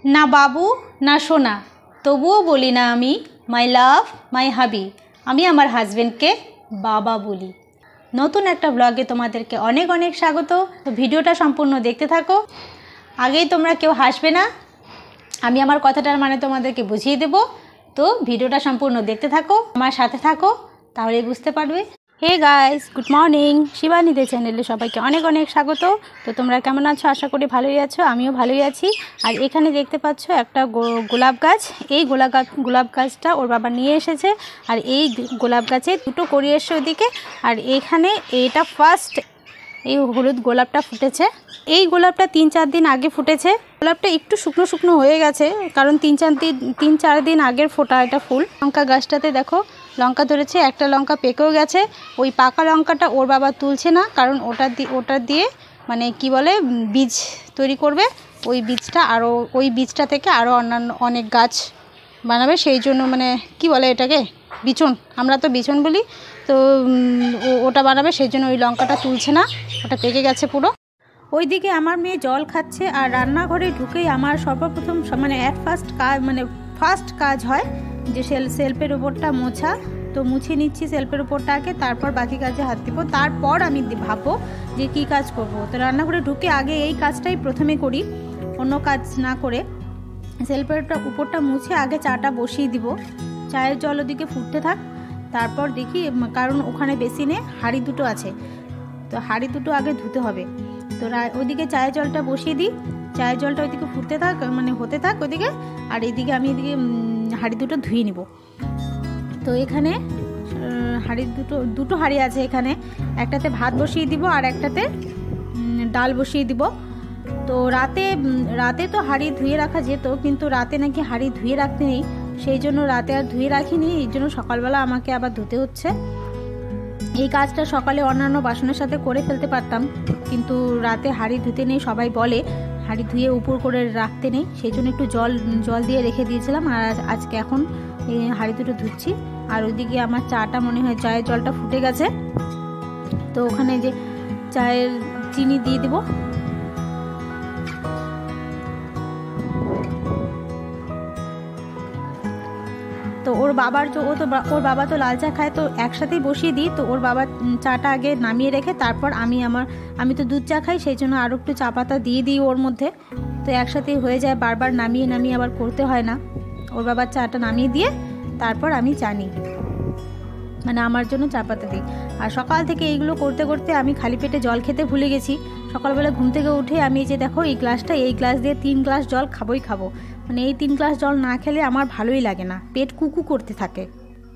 না বাবু না সোনা, তবুও বলি না আমি মাই লাভ মাই হাবি। আমি আমার হাজব্যান্ডকে বাবা বলি। নতুন একটা ব্লগে তোমাদেরকে অনেক অনেক স্বাগত। তো ভিডিওটা সম্পূর্ণ দেখতে থাকো। আগেই তোমরা কেউ হাসবে না, আমি আমার কথাটার মানে তোমাদেরকে বুঝিয়ে দেব। তো ভিডিওটা সম্পূর্ণ দেখতে থাকো, আমার সাথে থাকো, তাহলেই বুঝতে পারবে। Hey guys, good morning. শিবানীদের চ্যানেলে সবাইকে অনেক অনেক স্বাগত। তো তোমরা কেমন আছো? আশা করি ভালোই আছো, আমিও ভালোই আছি। আর এখানে দেখতে পাচ্ছ একটা গোলাপ গাছ। এই গোলাপ গাছটা ওর বাবা নিয়ে এসেছে। আর এই গোলাপ গাছে দুটো করি এসছে ওইদিকে। আর এখানে এটা ফার্স্ট এই হলুদ গোলাপটা ফুটেছে। এই গোলাপটা 3-4 দিন আগে ফুটেছে। গোলাপটা একটু শুকনো শুকনো হয়ে গেছে, কারণ 3-4 দিন আগের ফোটা এটা ফুল। লঙ্কা গাছটাতে দেখো লঙ্কা ধরেছে, একটা লঙ্কা পেকেও গেছে। ওই পাকা লঙ্কাটা ওর বাবা তুলছে না, কারণ ওটা দিয়ে মানে কি বলে বীজ তৈরি করবে। ওই বীজটা থেকে আরও অন্যান্য অনেক গাছ বানাবে, সেই জন্য মানে কি বলে এটাকে বিচন, আমরা তো বিচন বলি। তো ওটা বানাবে, সেই জন্য ওই লঙ্কাটা তুলছে না, ওটা পেকে গেছে পুরো। ওইদিকে আমার মেয়ে জল খাচ্ছে। আর রান্নাঘরে ঢুকেই আমার সর্বপ্রথম মানে ফার্স্ট কাজ হয় যে সেলফের উপরটা মোছা। তো মুছে নিচ্ছি সেলফের উপরটাকে, তারপর বাকি কাজে হাত দিব। তারপর আমি ভাববো যে কি কাজ করব। তো রান্নাঘরে ঢুকে আগে এই কাজটাই প্রথমে করি, অন্য কাজ না করে। সেলফের উপরটা মুছে আগে চাটা বসিয়ে দিব। চায়ের জল ওদিকে ফুটতে থাক, তারপর দেখি, কারণ ওখানে বেসিনে হাঁড়ি দুটো আছে, তো হাঁড়ি দুটো আগে ধুতে হবে। তো ওইদিকে চায়ের জলটা বসিয়ে দিই। চায়ের জলটা ওইদিকে ফুটতে থাক, মানে হতে থাক ওইদিকে। আর এইদিকে আমি এদিকে হাঁড়ি দুটো ধুয়ে নিব। তো এখানে দুটো হাঁড়ি আছে এখানে। একটাতে ভাত বসিয়ে দিব আর একটাতে ডাল বসিয়ে দিব। তো রাতে তো হাঁড়ি ধুয়ে রাখা যেত, কিন্তু রাতে নাকি হাঁড়ি ধুয়ে রাখতে নেই, সেই জন্য রাতে আর ধুয়ে রাখিনি। এই জন্য সকালবেলা আমাকে আবার ধুতে হচ্ছে। এই কাজটা সকালে অন্যান্য বাসনের সাথে করে ফেলতে পারতাম, কিন্তু রাতে হাঁড়ি ধুতে নেই, সবাই বলে হাঁড়ি ধুয়ে উপর করে রাখতে নেই, সেই জন্য একটু জল দিয়ে রেখে দিয়েছিলাম। আর আজকে এখন এই হাঁড়ি দুটো ধুচ্ছি। আর ওইদিকে আমার চাটা মনে হয় চায়ের জলটা ফুটে গেছে। তো ওখানে যে চায়ের চিনি দিয়ে দেবো। তো ওর বাবা তো লাল চা খায়, তো একসাথেই বসিয়ে দিই। তো ওর বাবা চাটা আগে নামিয়ে রেখে তারপর আমি তো দুধ চা খাই, সেই জন্য আরও একটু চা পাতা দিয়ে দিই ওর মধ্যে। তো একসাথেই হয়ে যায়, বারবার নামিয়ে আবার করতে হয় না। ওর বাবার চাটা নামিয়ে দিয়ে তারপর আমি চা নিই, মানে আমার জন্য চা পাতা দিই। আর সকাল থেকে এইগুলো করতে করতে আমি খালি পেটে জল খেতে ভুলে গেছি। সকালবেলা ঘুম থেকে উঠে আমি যে দেখো এই গ্লাস দিয়ে 3 গ্লাস জল খাবো। মানে এই 3 গ্লাস জল না খেলে আমার ভালোই লাগে না, পেট কুকু করতে থাকে।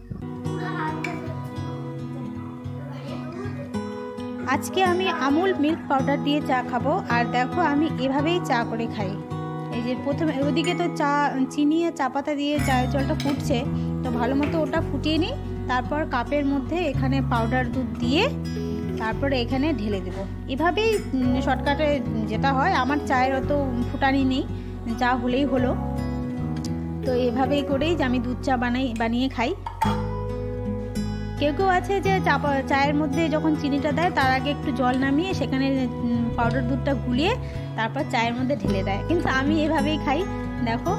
আজকে আমি আমুল মিল্ক পাউডার দিয়ে চা খাবো। আর দেখো আমি এভাবেই চা করে খাই। এই যে প্রথমে ওদিকে তো চিনি আর চা পাতা দিয়ে চায়ের জলটা ফুটছে, তো ভালো মতো ওটা ফুটিয়ে নিই। তারপর কাপের মধ্যে এখানে পাউডার দুধ দিয়ে তারপরে এখানে ঢেলে দেবো। এভাবেই শর্টকাটে যেটা হয়, আমার চায়ের অত ফুটানি নেই, চা হলেই হলো। তো এভাবেই করেই যে আমি দুধ চা বানিয়ে খাই। কেউ আছে যে চায়ের মধ্যে যখন চিনিটা দেয় তার আগে একটু জল নামিয়ে সেখানে পাউডার দুধটা গুলিয়ে তারপর চায়ের মধ্যে ঢেলে দেয়, কিন্তু আমি এভাবেই খাই। দেখো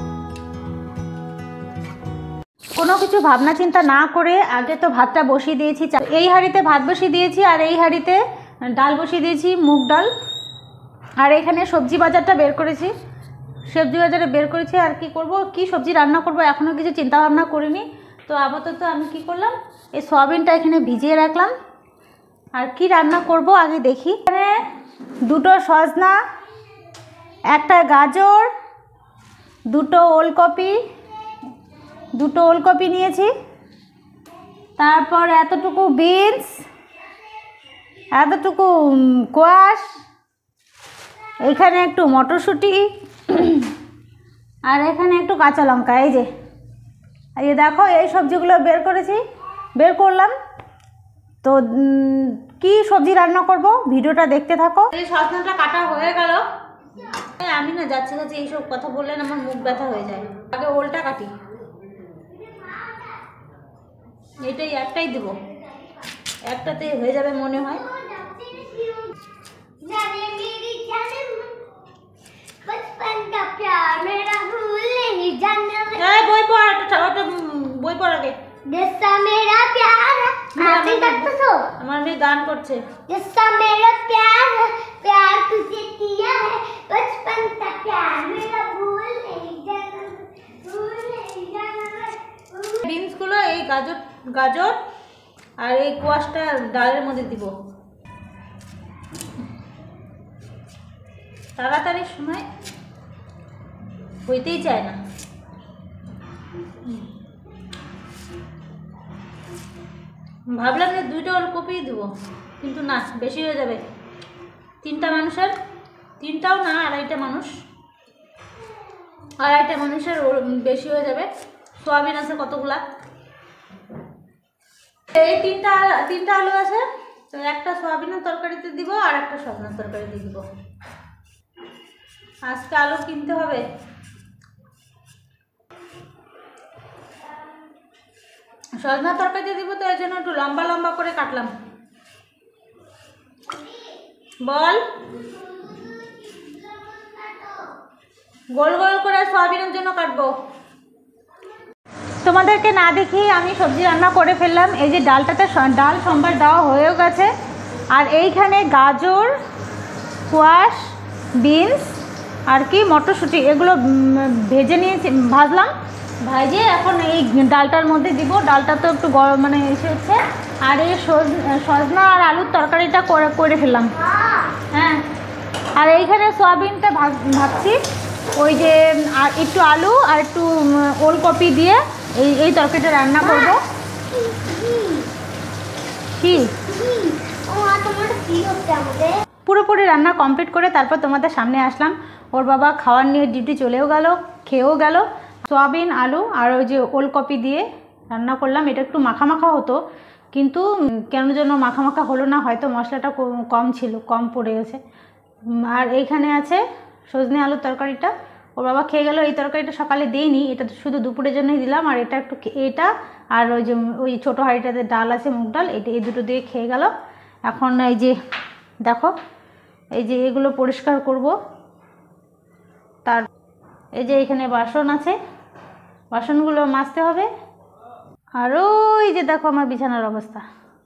কোনো কিছু ভাবনা চিন্তা না করে আগে তো ভাতটা বসিয়ে দিয়েছি। এই হাঁড়িতে ভাত বসিয়ে দিয়েছি, আর এই হাঁড়িতে ডাল বসিয়ে দিয়েছি, মুগ ডাল। আর এখানে সবজি বাজারে বের করেছি। আর কি করব, কি সবজি রান্না করব এখনও কিছু চিন্তা ভাবনা করিনি। তো আপাতত আমি কি করলাম, এই সয়াবিনটা এখানে ভিজিয়ে রাখলাম। আর কি রান্না করব আগে দেখি। এখানে 2টো সজনা, একটা গাজর, 2টো ওলকপি নিয়েছি। তারপর এতটুকু বিনস, এতটুকু কোয়াশ, এখানে একটু মটরশুঁটি, আর এখানে একটু কাঁচা লঙ্কা। এই যে দেখো এই সবজিগুলো বের করলাম। তো কি সবজি রান্না করব ভিডিওটা দেখতে থাকো। এই সজনাটা কাটা হয়ে গেল। আমি না যাচ্ছি এইসব কথা বললে আমার মুখ ব্যথা হয়ে যায়। আগে ওলটা কাটি, এটাই একটাই দেব, একটাতে হয়ে যাবে মনে হয়। बचपन का प्यार मेरा जैसा मेरा प्यार है आप भी करते हो আমার মেয়ে গান করছে जैसा मेरा प्यार है प्यार तुझे किया है बचपन का प्यार मेरा भूल नहीं जाना বিনস গুলো এই গাজর আর এই কোয়াশটা ডালের মধ্যে দিব তাড়াতাড়ি সময় হইতেই চায় না ভাবলাম যে 2টা ওলকপি দিব কিন্তু না বেশি হয়ে যাবে 3টা মানুষের 3টাও না 2.5টা মানুষ 2.5টা মানুষের বেশি হয়ে যাবে সোয়াবিন আছে কতগুলা এই 3টা আলু আছে তো একটা সোয়াবিনের তরকারিতে দিব আর একটা সজনার তরকারিতে দিব আজকে আলু কিনতে হবে সজনা তরকারিতে দিব তো এর জন্য একটু লম্বা লম্বা করে কাটলাম বল গোল গোল করে সয়াবিনের জন্য কাটবো তোমাদেরকে না দেখি আমি সবজি রান্না করে ফেললাম এই যে ডালটাতে ডাল সম্বার দেওয়া হয়েও গেছে আর এইখানে গাজর কোয়াশ বিনস আর কি মটরশুঁটি এগুলো ভেজে নিয়েছি ভাজলাম ভাজে এখন এই ডালটার মধ্যে দিব ডালটা তো একটু মানে এসে হচ্ছে আর এই সজনা আর আলুর তরকারিটা করে ফেললাম হ্যাঁ আর এইখানে সয়াবিনটা ভাবছি ওই যে আর একটু আলু আর একটু ওলকপি দিয়ে এই তরকারিটা রান্না করব কি পুরোপুরি রান্না কমপ্লিট করে তারপর তোমাদের সামনে আসলাম ওর বাবা খাওয়ার নিয়ে ডিউটি চলেও গেল খেয়েও গেল সয়াবিন আলু আর ওই যে ওলকপি দিয়ে রান্না করলাম এটা একটু মাখা মাখা হতো কিন্তু কেন যেন মাখা মাখা হলো না হয়তো মশলাটা কম ছিল কম পড়ে গেছে আর এইখানে আছে সজনে আলুর তরকারিটা ওর বাবা খেয়ে গেল এই তরকারিটা সকালে দেইনি এটা শুধু দুপুরের জন্যই দিলাম আর এটা একটু এটা আর ওই যে ওই ছোটো হাঁড়িটাতে ডাল আছে মুগ ডাল এটা এই দুটো দিয়ে খেয়ে গেল এখন এই যে দেখো এই যে এগুলো পরিষ্কার করব তার এই যে এখানে বাসন আছে বাসনগুলো মাজতে হবে আর ওই যে দেখো আমার বিছানার অবস্থা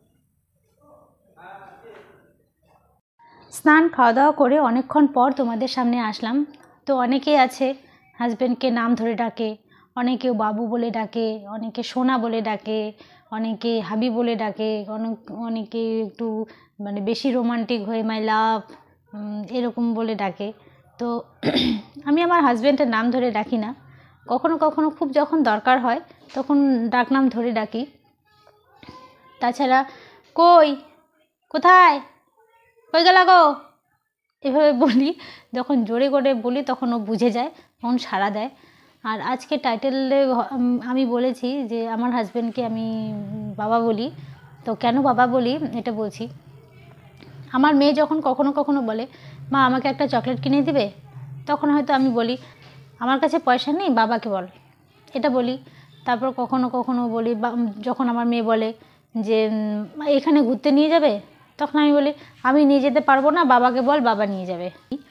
স্নান খাওয়া দাওয়া করে অনেকক্ষণ পর তোমাদের সামনে আসলাম তো অনেকেই আছে হাজব্যান্ডকে নাম ধরে ডাকে অনেকে বাবু বলে ডাকে অনেকে সোনা বলে ডাকে অনেকে হাবি বলে ডাকে অনেকে একটু মানে বেশি রোমান্টিক হয়ে মাই লাভ এরকম বলে ডাকে তো আমি আমার হাজব্যান্ডের নাম ধরে ডাকি না কখনো কখনো খুব যখন দরকার হয় তখন ডাকনাম ধরে ডাকি তাছাড়া কোথায় গেল গো এভাবে বলি যখন জোরে করে বলি তখন ও বুঝে যায় তখন সাড়া দেয় আর আজকে টাইটেলে আমি বলেছি যে আমার হাজব্যান্ডকে আমি বাবা বলি তো কেন বাবা বলি এটা বলছি আমার মেয়ে যখন কখনো কখনো বলে মা আমাকে একটা চকলেট কিনে দিবে তখন হয়তো আমি বলি আমার কাছে পয়সা নেই বাবাকে বল এটা বলি তারপর কখনো কখনো বলি যখন আমার মেয়ে বলে যে এখানে ঘুরতে নিয়ে যাবে তখন আমি বলি আমি নিয়ে যেতে পারবো না বাবাকে বল বাবা নিয়ে যাবে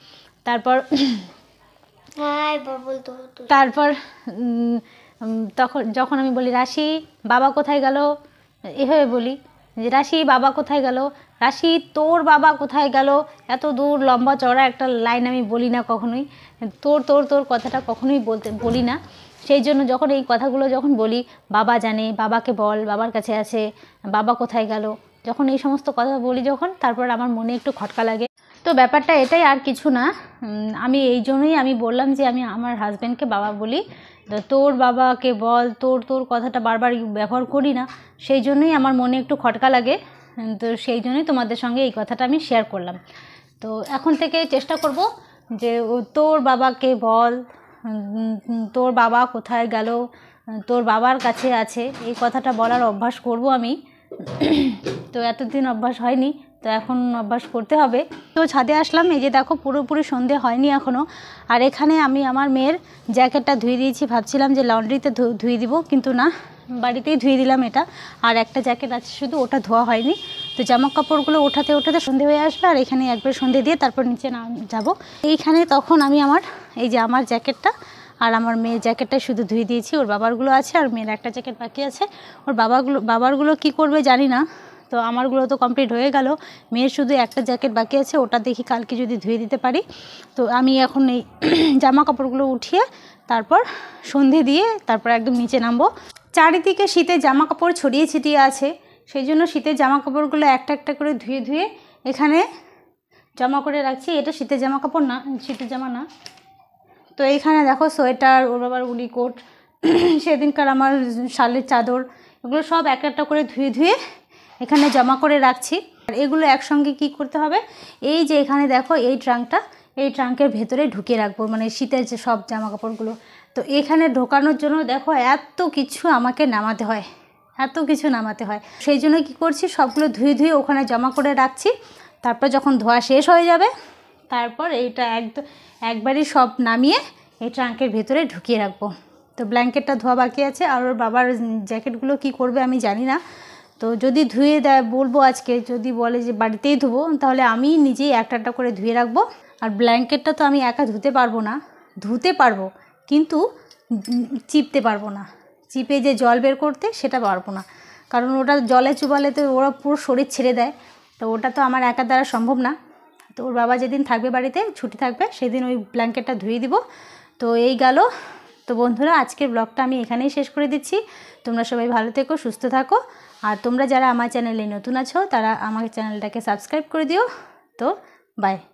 তারপর তখন যখন আমি বলি রাশি বাবা কোথায় গেল এভাবে বলি যে রাশি বাবা কোথায় গেল রাশি তোর বাবা কোথায় গেল এত দূর লম্বা চড়া একটা লাইন আমি বলি না কখনোই তোর কথাটা কখনোই বলি না সেই জন্য যখন এই কথাগুলো যখন বলি বাবা জানে বাবাকে বল বাবার কাছে আছে বাবা কোথায় গেল যখন এই সমস্ত কথা বলি যখন তারপর আমার মনে একটু খটকা লাগে তো ব্যাপারটা এটাই আর কিছু না আমি এই জন্যই আমি বললাম যে আমি আমার হাজব্যান্ডকে বাবা বলি তোর বাবাকে বল তোর কথাটা বারবার ব্যবহার করি না সেই জন্যই আমার মনে একটু খটকা লাগে তো সেই জন্যই তোমাদের সঙ্গে এই কথাটা আমি শেয়ার করলাম তো এখন থেকে চেষ্টা করব যে তোর বাবাকে বল তোর বাবা কোথায় গেল তোর বাবার কাছে আছে এই কথাটা বলার অভ্যাস করব আমি তো এতদিন অভ্যাস হয়নি তো এখন অভ্যাস করতে হবে তো ছাদে আসলাম এই যে দেখো পুরোপুরি সন্ধে হয়নি এখনও আর এখানে আমি আমার মেয়ের জ্যাকেটটা ধুয়ে দিয়েছি ভাবছিলাম যে লন্ড্রিতে ধুয়ে দিব কিন্তু না বাড়িতেই ধুয়ে দিলাম এটা আর একটা জ্যাকেট আছে শুধু ওটা ধোয়া হয়নি তো জামা কাপড়গুলো ওঠাতে সন্ধে হয়ে আসবে আর এখানে একবার সন্ধে দিয়ে তারপর নিচে যাব এইখানে তখন আমি আমার এই যে আমার জ্যাকেটটা আর আমার মেয়ের জ্যাকেটটা শুধু ধুয়ে দিয়েছি, ওর বাবারগুলো আছে আর মেয়ের একটা জ্যাকেট বাকি আছে। ওর বাবারগুলো কি করবে জানি না, তো আমারগুলো তো কমপ্লিট হয়ে গেল, মেয়ের শুধু একটা জ্যাকেট বাকি আছে, ওটা দেখি কালকে যদি ধুয়ে দিতে পারি। তো আমি এখন এই জামা কাপড়গুলো উঠিয়ে তারপর সন্ধে দিয়ে তারপর একদম নিচে নামবো। চারিদিকে শীতের জামা কাপড় ছড়িয়ে ছিটিয়ে আছে, সেই জন্য শীতের জামা কাপড়গুলো একটা একটা করে ধুয়ে ধুয়ে এখানে জমা করে রাখছি। এটা শীতের জামা কাপড় না, শীতের জামা না। তো এইখানে দেখো সোয়েটার, ওর বাবার উলি কোট, সেদিনকার আমার শালের চাদর, এগুলো সব এক একটা করে ধুয়ে ধুয়ে এখানে জমা করে রাখছি। আর এগুলো একসঙ্গে কি করতে হবে, এই যে এখানে দেখো এই ট্রাঙ্কটা, এই ট্রাঙ্কের ভেতরে ঢুকিয়ে রাখবো, মানে শীতের যে সব জামা কাপড়গুলো। তো এখানে ঢোকানোর জন্য দেখো এত কিছু আমাকে নামাতে হয়, এত কিছু নামাতে হয়। সেই জন্য কী করছি, সবগুলো ধুয়ে ধুয়ে ওখানে জমা করে রাখছি। তারপর যখন ধোয়া শেষ হয়ে যাবে তারপর এইটা একবারই সব নামিয়ে এই ট্রাঙ্কের ভেতরে ঢুকিয়ে রাখবো। তো ব্ল্যাঙ্কেটটা ধোয়া বাকি আছে, আর ওর বাবার জ্যাকেটগুলো কি করবে আমি জানি না। তো যদি ধুয়ে দেয় বলবো আজকে, যদি বলে যে বাড়িতেই ধোবো তাহলে আমি নিজেই একটা একটা করে ধুয়ে রাখবো। আর ব্ল্যাঙ্কেটটা তো আমি একা ধুতে পারবো না, ধুতে পারবো কিন্তু চিপতে পারবো না, চিপে যে জল বের করতে সেটা পারবো না, কারণ ওটা জলে চুবালে তো ওরা পুরো শরীর ছেড়ে দেয়, তো ওটা তো আমার একা দ্বারা সম্ভব না। তো ওর বাবা যেদিন থাকবে বাড়িতে, ছুটি থাকবে, সেদিন ওই ব্ল্যাঙ্কেটটা ধুয়ে দিব। তো এই গেল। তো বন্ধুরা, আজকের ব্লগটা আমি এখানেই শেষ করে দিচ্ছি। তোমরা সবাই ভালো থেকো, সুস্থ থাকো। আর তোমরা যারা আমার চ্যানেলে নতুন আছো তারা আমার চ্যানেলটাকে সাবস্ক্রাইব করে দিও। তো বাই।